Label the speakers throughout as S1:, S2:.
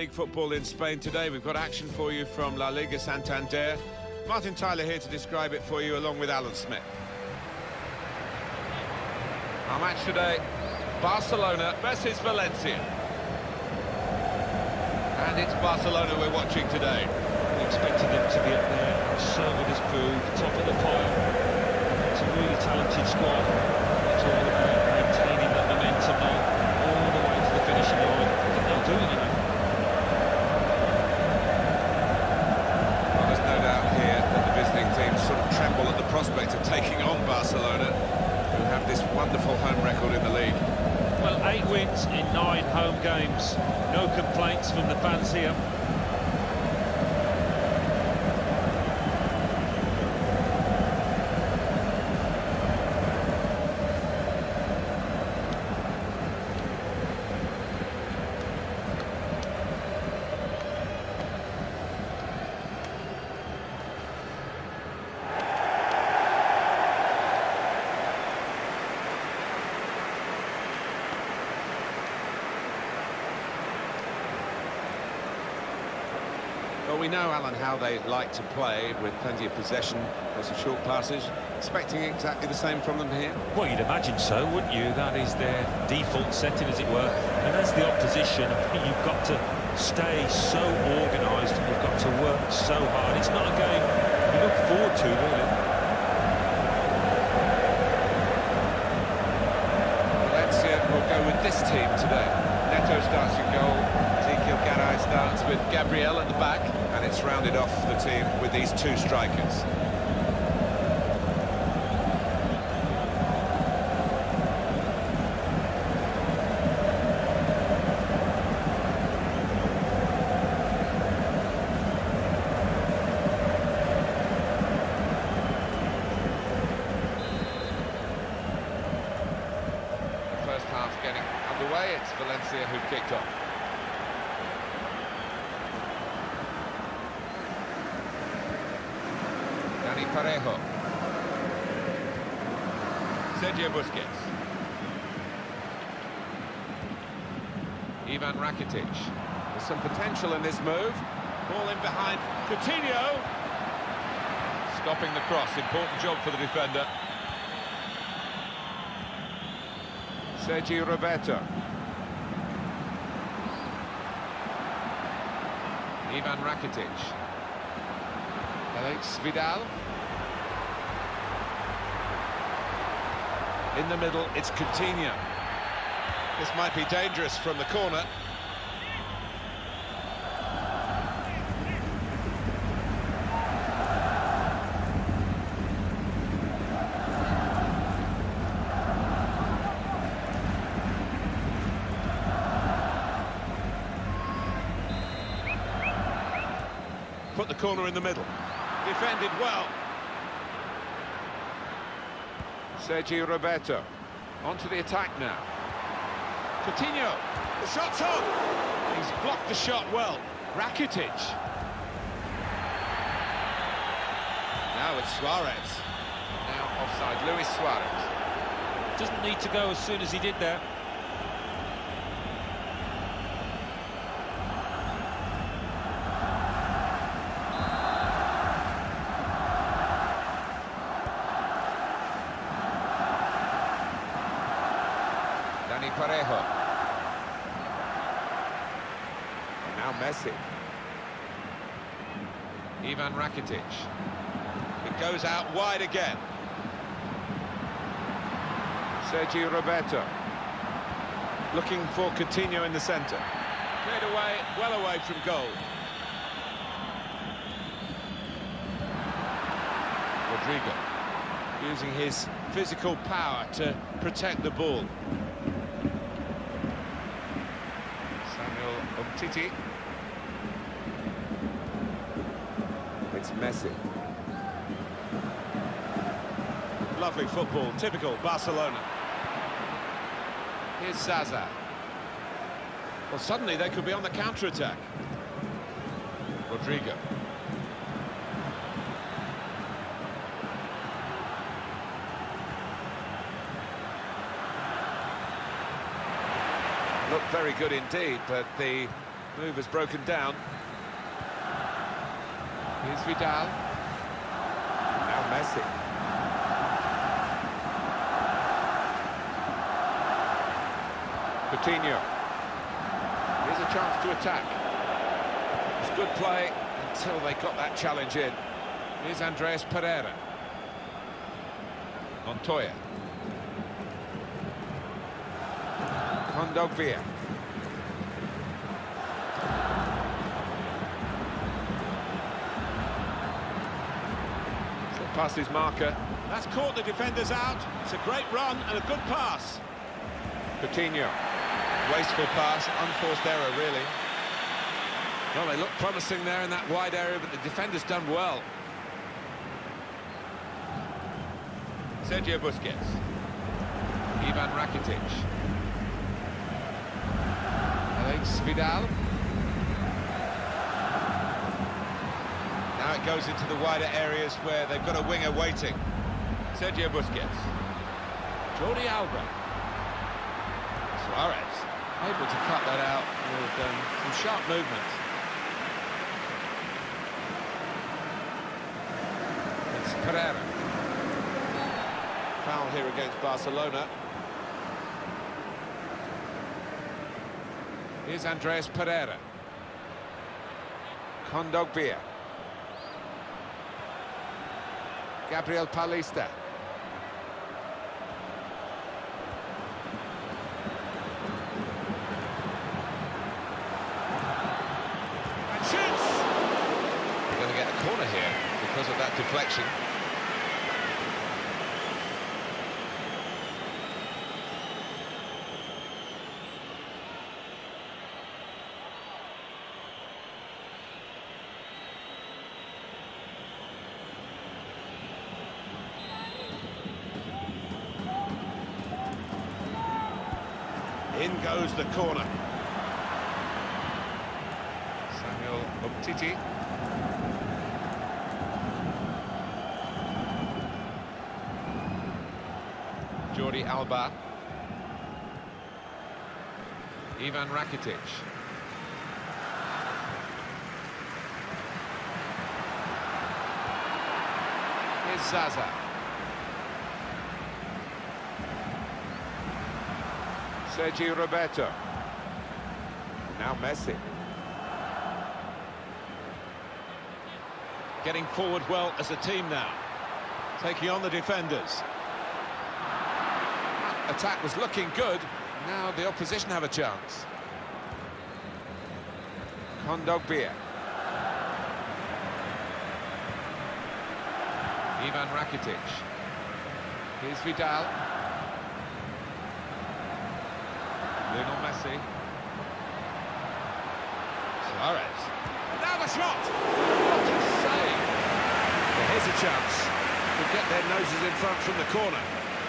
S1: League football in Spain today. We've got action for you from La Liga Santander. Martin Tyler here to describe it for you, along with Alan Smith. Our match today, Barcelona versus Valencia. And it's Barcelona we're watching today.
S2: We expected them to be up there, serving as proof, top of the pile. It's a really talented squad. It's all about maintaining that momentum now, all the way to the finishing line. I think they'll do it, you know.
S1: Well, there's no doubt here that the visiting teams sort of tremble at the prospect of taking on Barcelona, who have this wonderful home record in the league.
S2: Well, 8 wins in 9 home games. No complaints from the fans here.
S1: Well, we know, Alan, how they like to play, with plenty of possession, lots of short passes. Expecting exactly the same from them here?
S2: Well, you'd imagine so, wouldn't you? That is their default setting, as it were. And as the opposition, I think you've got to stay so organised and you've got to work so hard. It's not a game you look forward to, really.
S1: Valencia will go with this team today. Neto starts in goal. Ezequiel Garay starts with Gabriel at the back, and it's rounded off the team with these 2 strikers. First half getting underway. It's Valencia who've kicked off. Dani Parejo. Sergio Busquets. Ivan Rakitic. There's some potential in this move. Ball in behind Coutinho. Stopping the cross. Important job for the defender. Sergi Roberto. Ivan Rakitic. Alex Vidal. In the middle, it's Coutinho. This might be dangerous from the corner. Put the corner in the middle. Defended well. Sergi Roberto. Onto the attack now. Coutinho. The shot's on. He's blocked the shot well. Rakitic. Now it's Suarez. Now offside. Luis Suarez.
S2: Doesn't need to go as soon as he did there.
S1: Dani Parejo. Now Messi. Ivan Rakitic. It goes out wide again. Sergio Roberto. Looking for Coutinho in the centre. Cleared away, well away from goal. Rodrigo. Using his physical power to protect the ball. Samuel Umtiti. It's Messi. Lovely football, typical Barcelona. Here's Zaza. Well, suddenly they could be on the counter-attack. Rodrigo. Looked very good indeed, but the Move has broken down. Here's Vidal. Now Messi. Coutinho. Here's a chance to attack. It's good play until they got that challenge in. Here's Andreas Pereira. Montoya. Kondogbia. Past his marker.
S3: That's caught the defenders out. It's a great run and a good pass.
S1: Coutinho. Wasteful pass, unforced error, really. Well, they look promising there in that wide area, but the defender's done well. Sergio Busquets. Ivan Rakitic. Alex Vidal. Now it goes into the wider areas where they've got a winger waiting. Sergio Busquets. Jordi Alba. Suarez. Able to cut that out with some sharp movement. It's Pereira. Foul here against Barcelona. Here's Andreas Pereira. Kondogbia. Gabriel Paulista.
S3: And shoots!
S1: They're going to get a corner here because of that deflection.
S3: In goes the corner.
S1: Samuel Umtiti. Jordi Alba. Ivan Rakitic. Here's Zaza. Sergi Roberto. Now Messi.
S3: Getting forward well as a team now. Taking on the defenders.
S1: Attack was looking good. Now the opposition have a chance. Kondogbia. Ivan Rakitic. Here's Vidal. Lionel Messi. Suarez.
S3: Now the shot!
S1: What a save!
S3: Well, here's a chance to get their noses in front from the corner.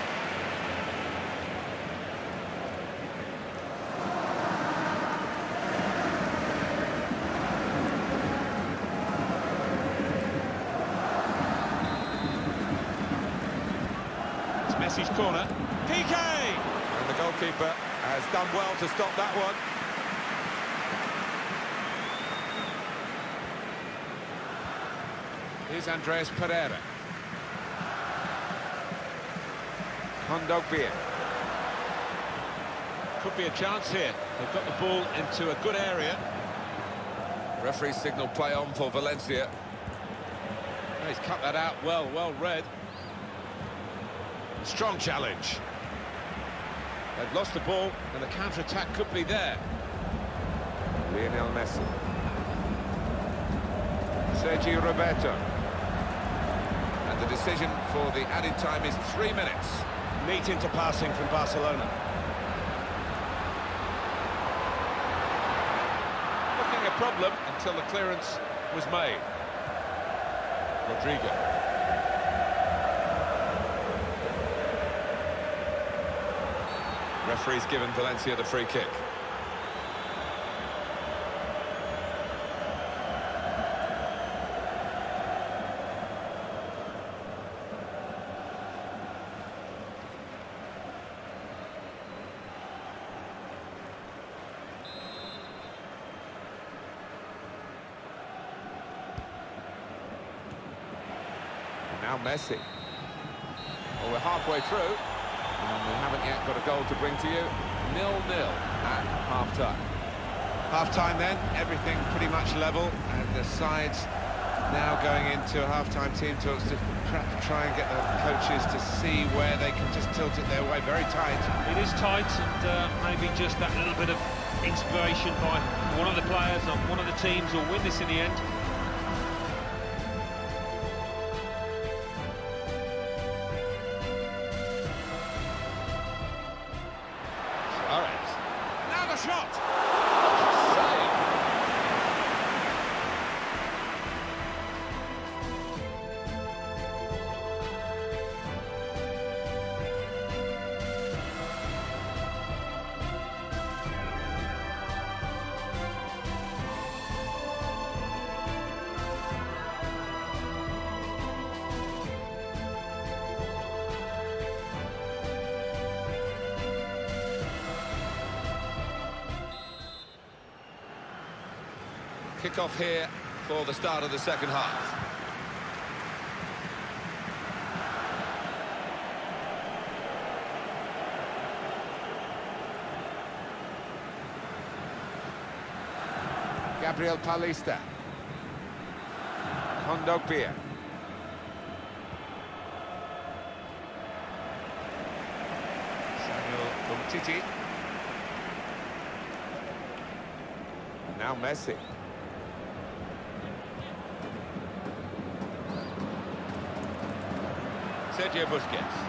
S3: It's Messi's corner. PK!
S1: And the goalkeeper has done well to stop that one. Here's Andreas Pereira. Kondogbia.
S3: Could be a chance here. They've got the ball into a good area.
S1: Referee signal play on for Valencia.
S3: Oh, he's cut that out well read. Strong challenge. They've lost the ball and the counter-attack could be there.
S1: Lionel Messi. Sergi Roberto. And the decision for the added time is 3 minutes.
S3: Neat into passing from Barcelona.
S1: Looking a problem until the clearance was made. Rodrigo. Referee's given Valencia the free kick.
S3: Now Messi. Well, we're halfway through, and we haven't yet got a goal to bring to you. 0-0 at half-time.
S1: Half-time then, everything pretty much level, and the sides now going into half-time team talks to try and get the coaches to see where they can just tilt it their way. Very tight.
S2: It is tight, and maybe just that little bit of inspiration by one of the players on one of the teams will win this in the end.
S3: Suarez.
S1: Now the shot!
S3: Save. Kick-off here for the start of the second half. Gabriel Paulista. Kondogbia. Samuel Umtiti. Now Messi. Sergio Busquets.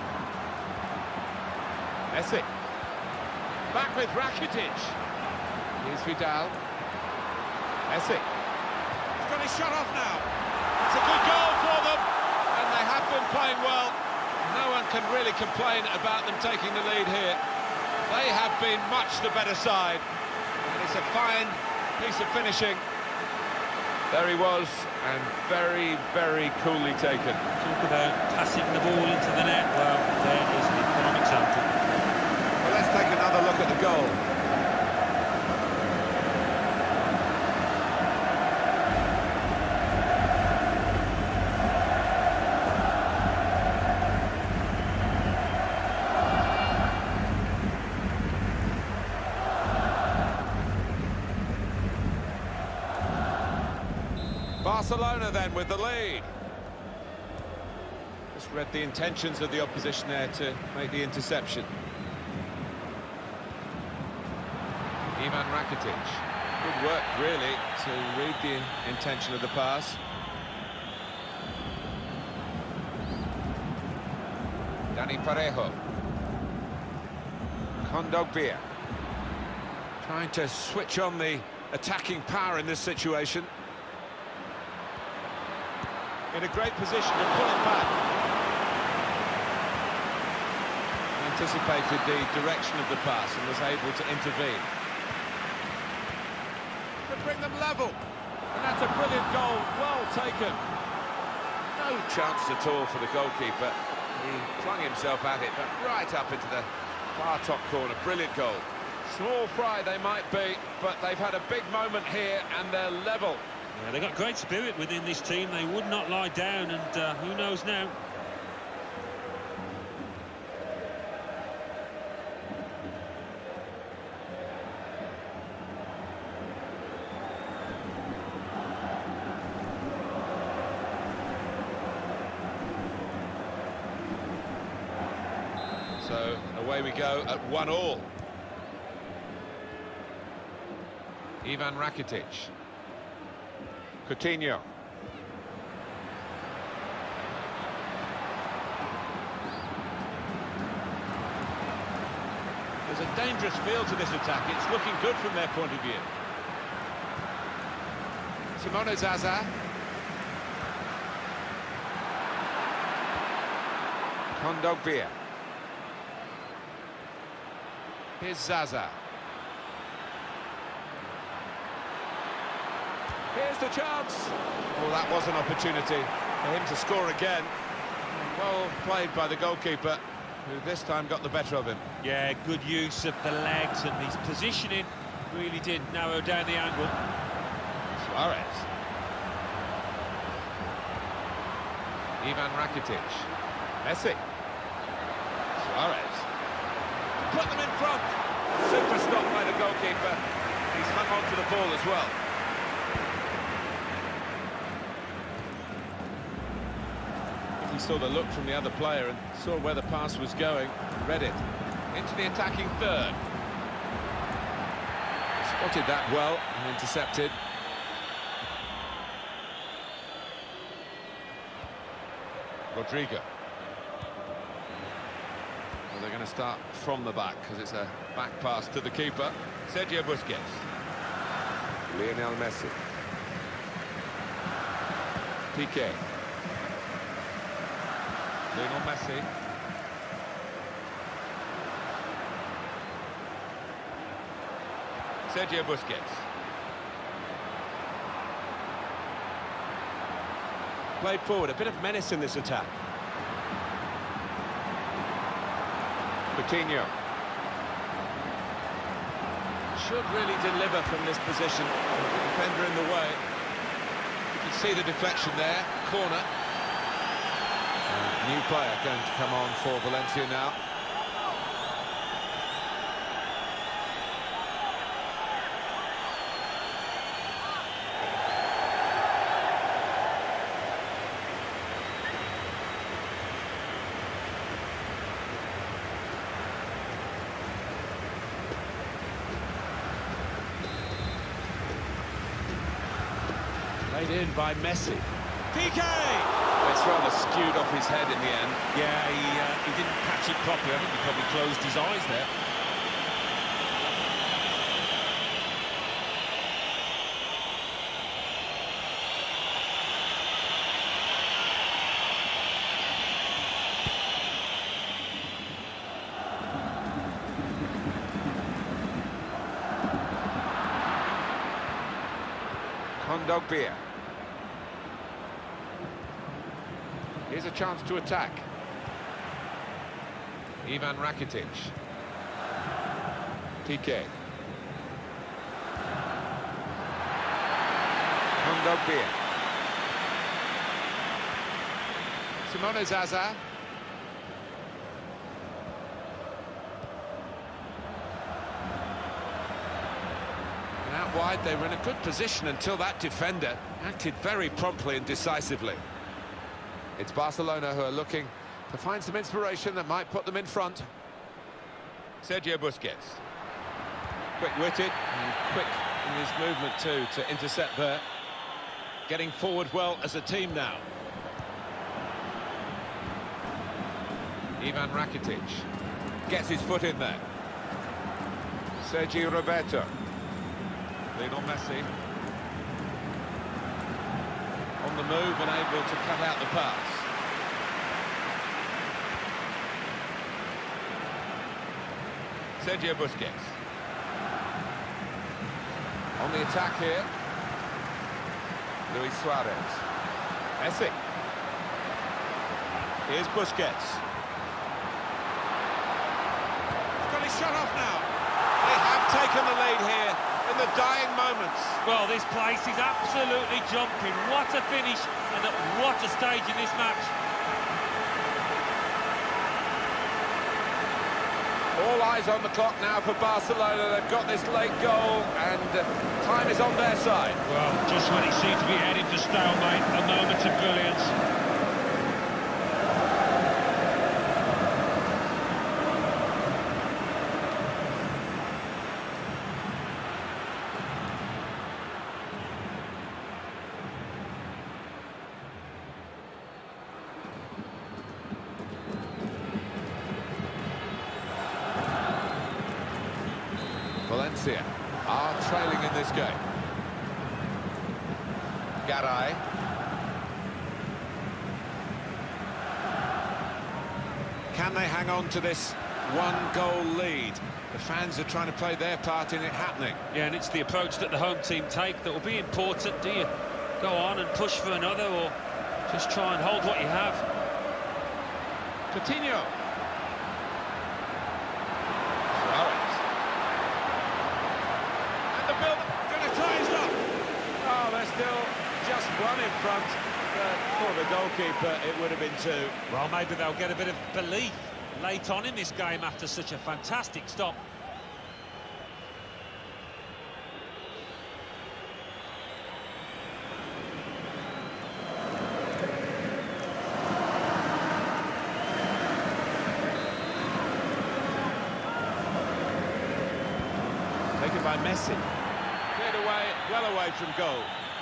S3: Messi. Back with Rakitic. Here's Vidal. Messi.
S1: He's got his shot off now. It's a good goal for them, and they have been playing well. No one can really complain about them taking the lead here. They have been much the better side, and it's a fine piece of finishing.
S3: There he was, and very, very coolly taken.
S2: Talk about passing the ball into the net. Well, there is the prime example.
S1: Well, let's take another look at the goal.
S3: Barcelona then with the lead. Just read the intentions of the opposition there to make the interception. Ivan Rakitic. Good work, really, to read the intention of the pass. Dani Parejo. Kondogbia. Trying to switch on the attacking power in this situation. In a great position to pull it back. Anticipated the direction of the pass and was able to intervene. To bring them level. And that's a brilliant goal, well taken. No chance at all for the goalkeeper. He flung himself at it, but right up into the far top corner. Brilliant goal. Small fry they might be, but they've had a big moment here and they're level.
S2: Yeah, they've got great spirit within this team. They would not lie down, and who knows now?
S3: So away we go at 1-1. Ivan Rakitic. Coutinho.
S1: There's a dangerous feel to this attack. It's looking good from their point of view.
S3: Simone Zaza. Kondogbia. Here's Zaza. Here's the chance.
S1: Well, that was an opportunity for him to score again. Well played by the goalkeeper, who this time got the better of him.
S2: Yeah, good use of the legs, and his positioning really did narrow down the angle.
S3: Suarez.
S1: Ivan Rakitic. Messi. Suarez.
S3: Put them in front. Super stop by the goalkeeper. He's hung on to the ball as well.
S1: He saw the look from the other player and saw where the pass was going, read it. Into the attacking third. Spotted that well and intercepted. Rodrigo. Well, they're going to start from the back because it's a back pass to the keeper. Sergio Busquets.
S3: Lionel Messi.
S1: Piqué. Lionel Messi. Sergio Busquets. Played forward, a bit of menace in this attack.
S3: Coutinho.
S1: Should really deliver from this position. The defender in the way. You can see the deflection there, corner.
S3: New player going to come on for Valencia now.
S1: Laid in by Messi. Piqué! It's rather skewed off his head in the end.
S2: Yeah, he didn't catch it properly. I think he probably closed his eyes there.
S3: Kondogbia. Here's a chance to attack.
S1: Ivan Rakitic. Piqué.
S3: Kondogbia.
S1: Simone Zaza. And out wide, they were in a good position until that defender acted very promptly and decisively.
S3: It's Barcelona who are looking to find some inspiration that might put them in front.
S1: Sergio Busquets. Quick-witted and quick in his movement too to intercept there. Getting forward well as a team now. Ivan Rakitic gets his foot in there.
S3: Sergio Roberto.
S1: Lionel Messi. On the move and able to cut out the pass. Sergio Busquets.
S3: On the attack here. Luis Suarez.
S1: Messi. Here's Busquets. He's got his shot off now. They have taken the lead here in the dying moments.
S2: Well, this place is absolutely jumping. What a finish and at what a stage in this match.
S3: All eyes on the clock now for Barcelona. They've got this late goal and time is on their side.
S2: Well, just when it seemed to be heading for stalemate, a moment of brilliance.
S3: Valencia are trailing in this game. Garay.
S1: Can they hang on to this one-goal lead? The fans are trying to play their part in it happening.
S2: Yeah, and it's the approach that the home team take that will be important. Do you go on and push for another, or just try and hold what you have?
S1: Coutinho. Still just
S3: one in front, but for the goalkeeper, it would have been two.
S2: Well, maybe they'll get a bit of belief late on in this game after such a fantastic stop.
S3: Taken by Messi. Cleared away, well away from goal.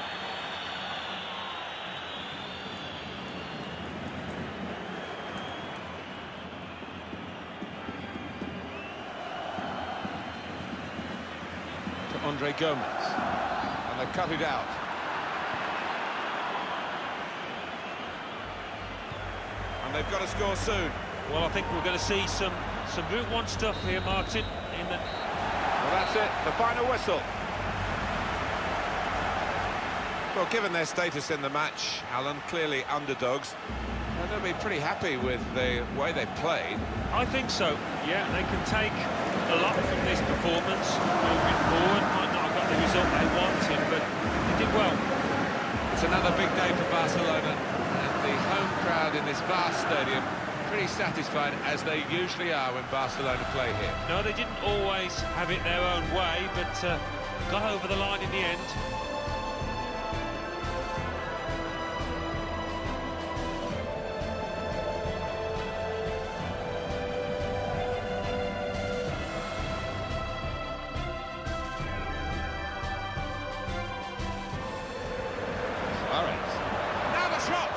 S3: To Andre Gomez. And they cut it out. And they've got to score soon.
S2: Well, I think we're going to see some Route 1 stuff here, Martin, in the...
S3: Well, that's it, the final whistle. Well, given their status in the match, Alan, clearly underdogs, and they'll be pretty happy with the way they've played.
S2: I think so, yeah, they can take a lot from this performance moving forward. Might not have got the result they wanted, but they did well.
S3: It's another big day for Barcelona, and the home crowd in this vast stadium pretty satisfied, as they usually are when Barcelona play here.
S2: No, they didn't always have it their own way, but got over the line in the end.
S3: Suarez. Now the shot!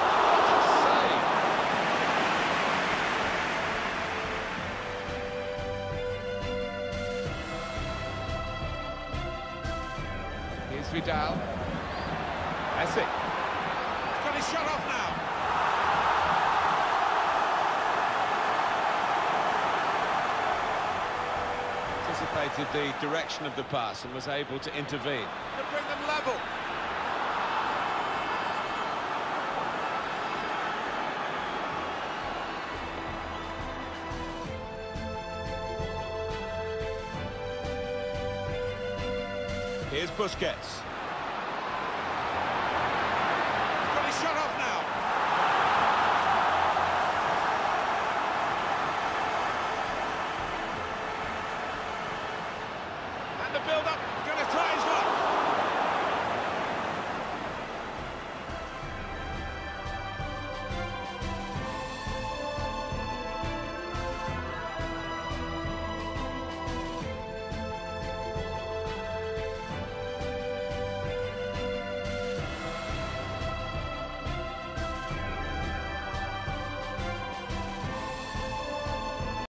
S3: Here's Vidal. Messi. He's got his shot off now. Anticipated the direction of the pass and was able to intervene. To bring them level. Here's Busquets.